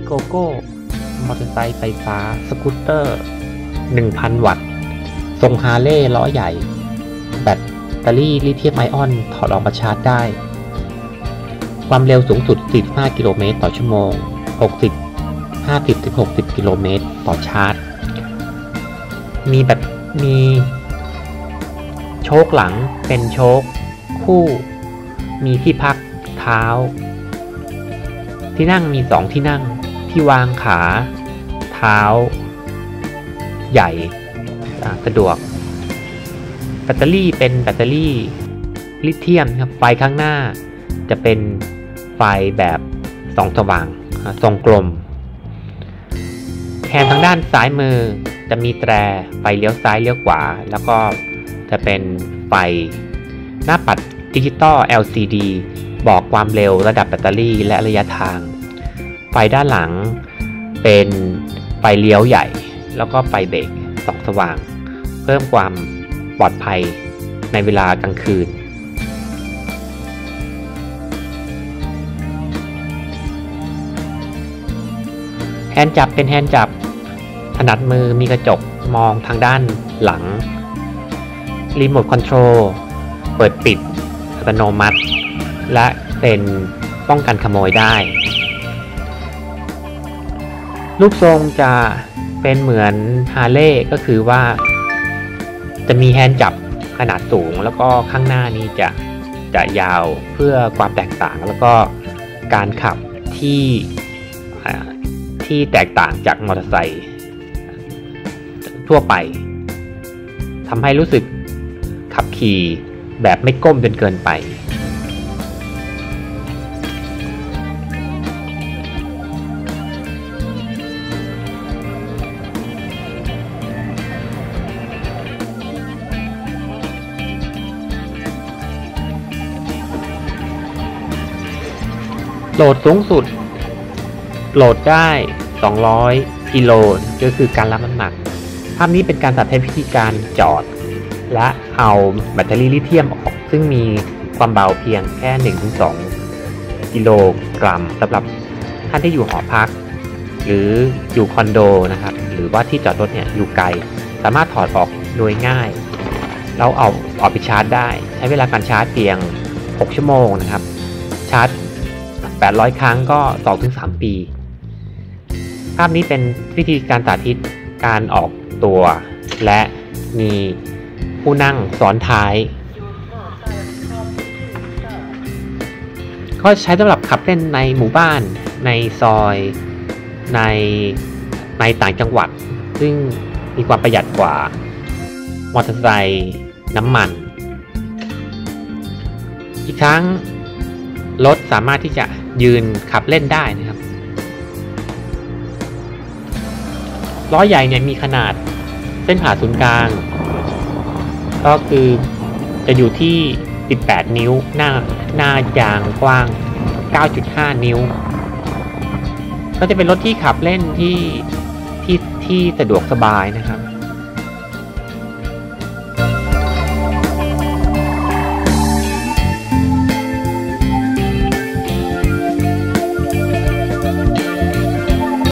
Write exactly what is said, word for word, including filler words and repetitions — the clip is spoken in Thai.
โกโก้มอเตอร์ไซค์ไฟฟ้าสกูตเตอร์ หนึ่งพัน วัตต์ทรงฮาร์เลย์ล้อใหญ่แบตเตอรี่ลิเธียมไอออนถอดออกมาชาร์จได้ความเร็วสูงสุดสี่สิบห้ากิโลเมตรต่อชั่วโมงหกสิบ ห้าสิบถึงหกสิบกิโลเมตรต่อชาร์จมีแบบมีโชคหลังเป็นโชคคู่มีที่พักเท้าที่นั่งมีสองที่นั่งที่วางขาเท้าใหญ่สะดวกแบตเตอรี่เป็นแบตเตอรี่ลิเธียมครับไฟข้างหน้าจะเป็นไฟแบบส่องสว่างทรงกลมแฮนด์ทางด้านซ้ายมือจะมีแตรไฟเลี้ยวซ้ายเลี้ยวขวาแล้วก็จะเป็นไฟหน้าปัดดิจิตอล แอล ซี ดี บอกความเร็วระดับแบตเตอรี่และระยะทางไฟด้านหลังเป็นไฟเลี้ยวใหญ่แล้วก็ไฟเบรกส่องสว่างเพิ่มความปลอดภัยในเวลากลางคืนแฮนด์จับเป็นแฮนด์จับถนัดมือมีกระจกมองทางด้านหลังรีโมทคอนโทรลเปิดปิดอัตโนมัติและเป็นป้องกันขโมยได้รูปทรงจะเป็นเหมือนฮาร์เลย์ก็คือว่าจะมีแฮนด์จับขนาดสูงแล้วก็ข้างหน้านี้จะจะยาวเพื่อความแตกต่างแล้วก็การขับที่ที่แตกต่างจากมอเตอร์ไซค์ทั่วไปทำให้รู้สึกขับขี่แบบไม่ก้มจนเกินไปโหลดสูงสุดโหลดได้สองร้อยกิโลก็คือการรับน้ำหนักภาพนี้เป็นการสาธิตวิธีการจอดและเอาแบตเตอรี่ลิเธียมออกซึ่งมีความเบาเพียงแค่ หนึ่งถึงสอง กิโลกรัมสำหรับท่านที่อยู่หอพักหรืออยู่คอนโดนะครับหรือว่าที่จอดรถเนี่ยอยู่ไกลสามารถถอดออกโดยง่ายแล้วเอาออกไปชาร์จได้ใช้เวลาการชาร์จเพียงหกชั่วโมงนะครับชาร์จแปดร้อยครั้งก็ สองถึงสาม ปีภาพนี้เป็นวิธีการสาธิตการออกตัวและมีผู้นั่งซ้อนท้ายก็ใช้สำหรับขับเล่นในหมู่บ้านในซอยในในต่างจังหวัดซึ่งมีความประหยัดกว่ามอเตอร์ไซค์น้ำมันอีกทั้งรถสามารถที่จะยืนขับเล่นได้นะครับล้อใหญ่เนี่ยมีขนาดเส้นผ่าศูนย์กลางก็คือจะอยู่ที่สิบแปดนิ้วหน้าหน้ายางกว้าง เก้าจุดห้า นิ้วก็จะเป็นรถที่ขับเล่นที่ที่ที่สะดวกสบายนะครับ